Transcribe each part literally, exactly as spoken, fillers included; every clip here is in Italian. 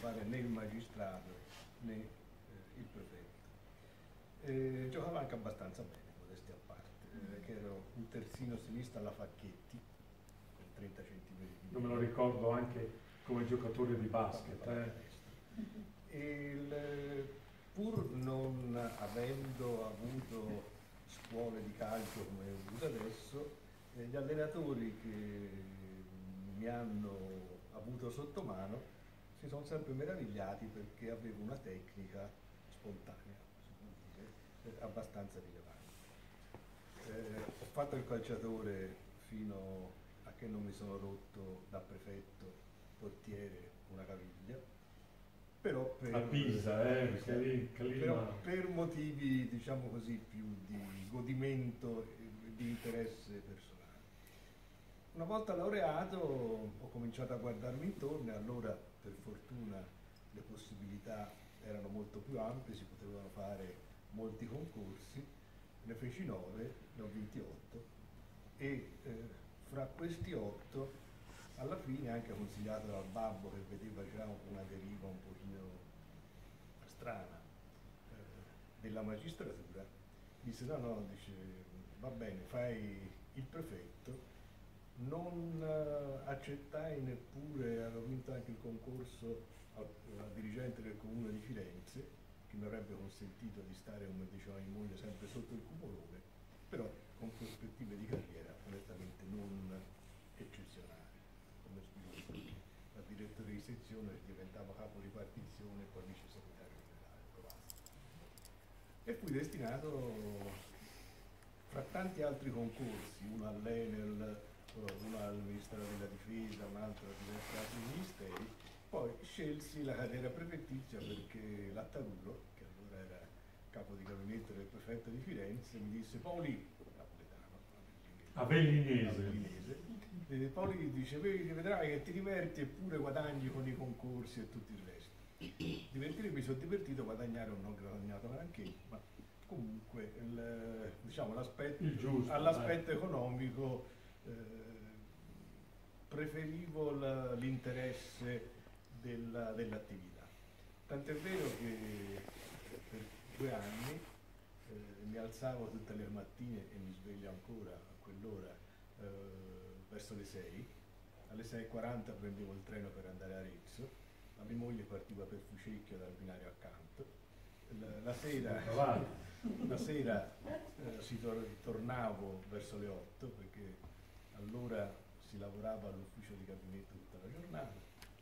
fare né il magistrato né eh, il prefetto. Eh, giocava anche abbastanza bene, modestia a parte, eh, che ero un terzino sinistro alla Facchetti, con trenta centimetri di non me lo ricordo anche come giocatore di basket. Eh. Il, pur non avendo avuto scuole di calcio come ho avuto adesso, eh, gli allenatori che mi hanno avuto sotto mano si sono sempre meravigliati perché avevo una tecnica spontanea, si può dire, eh, abbastanza rilevante. Eh, ho fatto il calciatore fino a che non mi sono rotto da prefetto, portiere, una caviglia, però per, a Pisa, eh, perché lì, però per motivi, diciamo così, più di godimento e di interesse personale. Una volta laureato ho cominciato a guardarmi intorno e allora, per fortuna, le possibilità erano molto più ampie, si potevano fare molti concorsi, ne feci nove, ne ho vinti otto e eh, fra questi otto, alla fine, anche consigliato dal babbo che vedeva già una deriva un pochino strana eh, della magistratura, disse no no, dice va bene, fai il prefetto. Non uh, accettai neppure, avevo vinto anche il concorso a, a dirigente del comune di Firenze, che mi avrebbe consentito di stare, come diceva mia moglie, sempre sotto il cupolone, però con prospettive di carriera onestamente non eccezionali, come sviluppo. Da direttore di sezione diventavo capo di partizione e poi vice segretario generale, basta. E fui destinato fra tanti altri concorsi, uno all'Enel, uno al Ministero della Difesa, un altro a diversi altri ministeri, poi scelsi la carriera prefettizia perché Lattarullo, che allora era capo di gabinetto del prefetto di Firenze, mi disse Paoli, napoletano, Avellinese, Avellinese eh, Paoli dice, vedi, vedrai che ti diverti eppure guadagni con i concorsi e tutto il resto. Divertire mi sono divertito, guadagnare non ho guadagnato neanche, ma comunque il, diciamo, l'aspetto, all'aspetto economico eh, preferivo l'interesse della, dell'attività. Tant'è vero che per due anni eh, mi alzavo tutte le mattine e mi sveglio ancora a quell'ora eh, verso le sei, alle sei e quaranta prendevo il treno per andare a Arezzo, la mia moglie partiva per Fucecchio dal binario accanto, la, la sera, la sera eh, si tor tornavo verso le otto perché allora si lavorava all'ufficio di gabinetto tutta la giornata,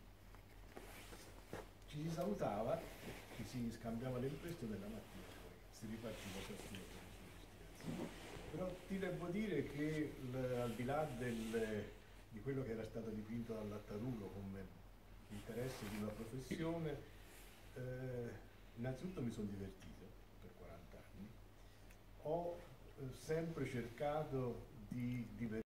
ci si salutava, ci si scambiava le impressioni della mattina, poi si ripartiva ciascuno per le sue destinazioni. Però ti devo dire che al di là del, di quello che era stato dipinto dal Lattarullo come interesse di una professione, eh, innanzitutto mi sono divertito per quaranta anni, ho eh, sempre cercato di divertirmi